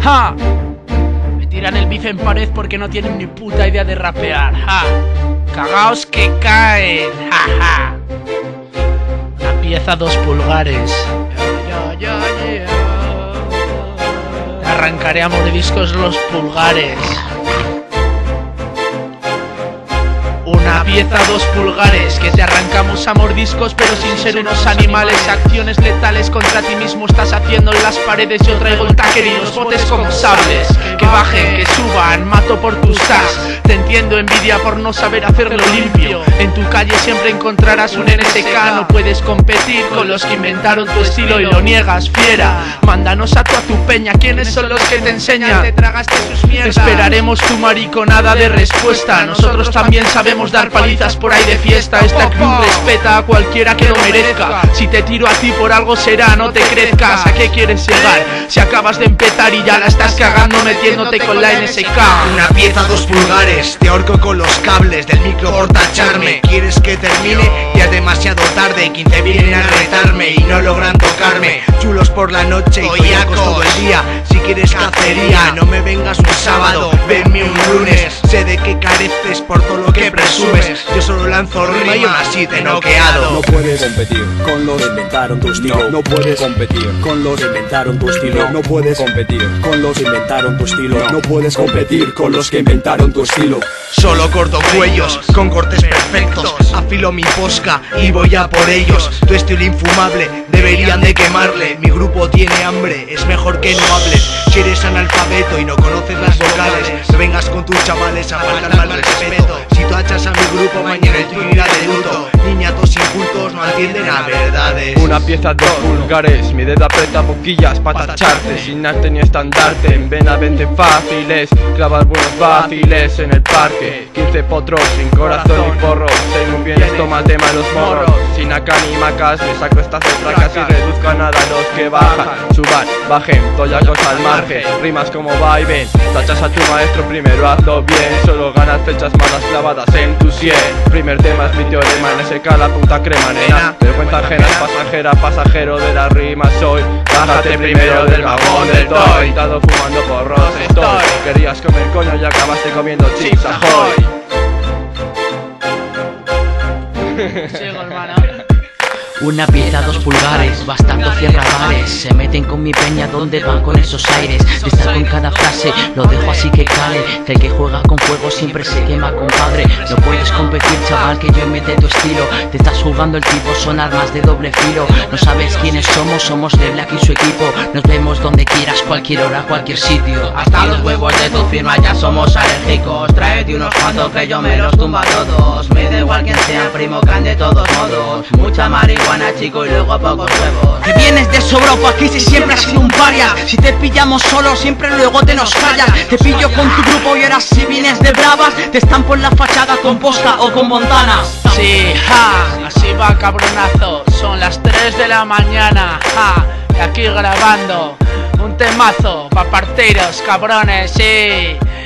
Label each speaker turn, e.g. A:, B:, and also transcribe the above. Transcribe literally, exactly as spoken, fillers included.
A: ¡Ja! Me tiran el bife en pared porque no tienen ni puta idea de rapear. ¡Ja! Cagaos que caen. ¡Ja, ja! Una pieza dos pulgares. Yo, yo, yo, yo. Te arrancaré a mordiscos los pulgares. Una pieza dos pulgares que te arrancamos a mordiscos, pero sin ser unos animales. Acciones letales contra ti mismo estás haciendo en las paredes. Yo traigo el tacker y los botes como sables. Que bajen, que suban, mato por tus tas. Te entiendo, envidia por no saber hacerlo limpio. En tu calle siempre encontrarás un N S K. No puedes competir con los que inventaron tu estilo y lo niegas, fiera. Mándanos a tu a tu peña, ¿quiénes son los que te enseñan? Te tragaste sus mierdas. Esperaremos tu mariconada de respuesta. Nosotros también sabemos dar palizas por ahí de fiesta. Esta crew respeta a cualquiera que lo merezca. Si te tiro a ti por algo será, no te crezcas. ¿A qué quieres llegar? Si acabas de empezar y ya la estás cagando metiéndote con la N S K.
B: Una pieza dos pulgares, te ahorco con los cables del micro por tacharme. ¿Quieres que termine? Ya es demasiado tarde. quince vienen a retarme y no logran tocarme. Chulos por la noche y toyacos todo el día. Si quieres cacería, no me vengas un sábado, venme un lunes. Sé de que careces por todo lo que presumes. Yo solo lanzo rima y aún así te he noqueado.
C: No puedes competir con los que inventaron tu estilo. No, no puedes competir con los que inventaron tu estilo. No puedes competir con los que inventaron tu estilo. No puedes competir con los que inventaron tu estilo.
B: Solo corto cuellos con cortes perfectos. Afilo mi posca y voy a por ellos. Tu estilo infumable, deberían de quemarle. Mi grupo tiene hambre, es mejor que no hables. Si eres analfabeto y no conoces las vocales, no vengas con tus chavales a faltar al respeto. Si tú hachas a mi grupo, mañana el tuyo irá de luto. Niñatos incultos no entienden a verdades.
D: Una pieza dos pulgares, mi dedo aprieta boquillas pa' tacharte. Sin arte ni estandarte, en vena vente fáciles. Clavas buenos vaciles en el parque. Quince potros, sin corazón ni porro. Sé muy bien esto, mate malos morros. Sin acá ni macas, me saco estas tracas y reduzco a nada a los que bajan. Suban, bajen, toyacos al margen. Rimas como vaivén, tachas a tu maestro, primero hazlo bien. Solo ganas fechas malas clavadas en tu cien. Primer tema es mi teorema, en ese la puta crema, nena. Vergüenza ajena, pasajera, pasajero de las rimas soy. Bájate primero del vagón del toy. Sentado fumando porros estoy. Querías comer coño y acabaste comiendo chips ahoy.
A: Sigo, hermano.
E: Una pieza dos pulgares, bastardo cierra bares. Se meten con mi peña donde van con esos aires. Destaco en cada frase, lo dejo así que cale. Que el que juega con fuego siempre se quema, compadre. No puedes competir, chaval, que yo imite tu estilo. Te estás jugando el tipo, son armas de doble filo. No sabes quiénes somos, somos de Black y su equipo. Nos vemos donde quieras, cualquier hora, cualquier sitio.
F: Hasta los huevos de tu firma ya somos alérgicos. Tráete unos cuantos que yo me los tumba a todos. Me da igual quien sea, primo, can de todos modos. Mucha marihuana, chico, y luego pocos huevos.
G: Te vienes de sobrado, aquí si siempre has sido un paria. Si te pillamos solo, siempre luego te nos callas. Te pillo con tu grupo y ahora si vienes de bravas, te estampo en la fachada con Posca o con Montana.
A: Sí, ja, así va, cabronazo. Son las tres de la mañana, ja, y aquí grabando un temazo pa' parteros, cabrones, sí.